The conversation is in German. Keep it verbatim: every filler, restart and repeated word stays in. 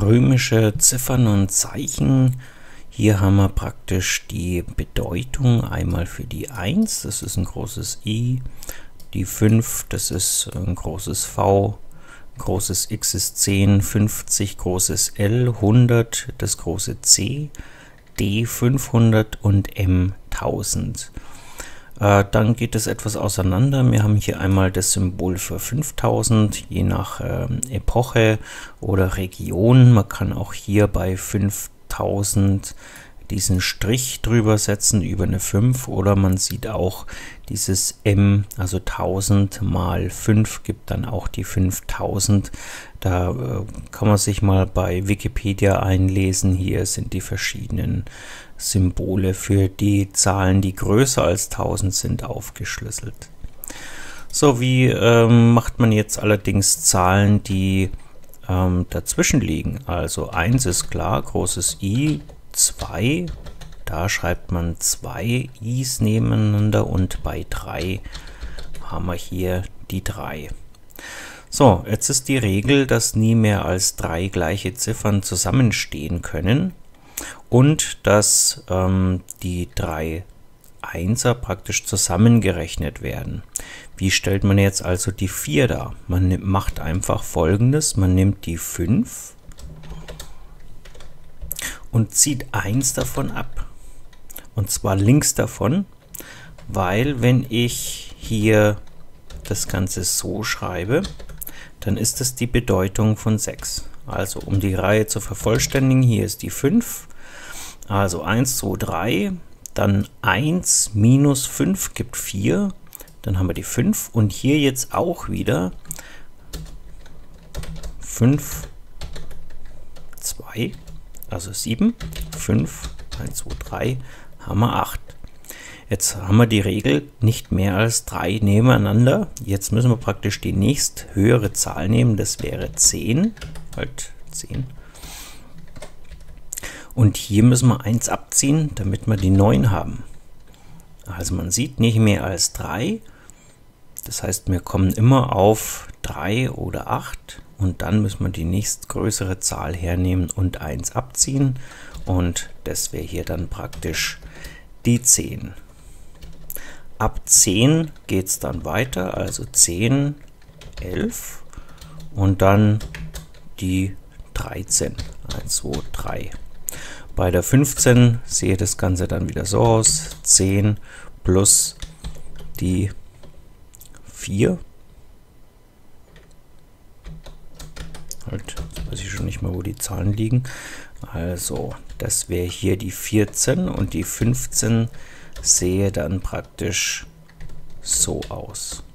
römische Ziffern und Zeichen. Hier haben wir praktisch die Bedeutung einmal für die eins, das ist ein großes I, die fünf, das ist ein großes V, großes X ist zehn, fünfzig, großes L, hundert, das große C, D fünfhundert und M tausend. Äh, dann geht es etwas auseinander. Wir haben hier einmal das Symbol für fünftausend, je nach ähm, Epoche oder Region. Man kann auch hier bei fünftausend diesen Strich drüber setzen über eine fünf, oder man sieht auch dieses M, also tausend mal fünf gibt dann auch die fünftausend. Da äh, kann man sich mal bei Wikipedia einlesen. Hier sind die verschiedenen Symbole für die Zahlen, die größer als tausend sind, aufgeschlüsselt. So, wie ähm, macht man jetzt allerdings Zahlen, die ähm, dazwischen liegen? Also eins ist klar, großes I, zwei, da schreibt man zwei I's nebeneinander, und bei drei haben wir hier die drei. So, jetzt ist die Regel, dass nie mehr als drei gleiche Ziffern zusammenstehen können und dass ähm, die drei Einser praktisch zusammengerechnet werden. Wie stellt man jetzt also die vier dar? Man nimmt, macht einfach Folgendes: Man nimmt die fünf und zieht eins davon ab, und zwar links davon, weil wenn ich hier das Ganze so schreibe, dann ist es die Bedeutung von sechs. Also um die Reihe zu vervollständigen, hier ist die fünf, also eins, zwei, drei, dann eins minus fünf gibt vier, dann haben wir die fünf, und hier jetzt auch wieder fünf, zwei, also sieben, fünf, eins, zwei, drei, haben wir acht. Jetzt haben wir die Regel, nicht mehr als drei nebeneinander. Jetzt müssen wir praktisch die nächst höhere Zahl nehmen, das wäre zehn, halt zehn. Und hier müssen wir eins abziehen, damit wir die neun haben. Also man sieht, nicht mehr als drei, das heißt, wir kommen immer auf drei oder acht, und dann müssen wir die nächstgrößere Zahl hernehmen und eins abziehen, und das wäre hier dann praktisch die zehn. Ab zehn geht es dann weiter, also zehn, elf und dann die dreizehn, eins, zwei, drei. Bei der fünfzehn sehe das Ganze dann wieder so aus, zehn plus die vier. Halt, jetzt weiß ich schon nicht mehr, wo die Zahlen liegen. Also, das wäre hier die vierzehn, und die fünfzehn sehe dann praktisch so aus.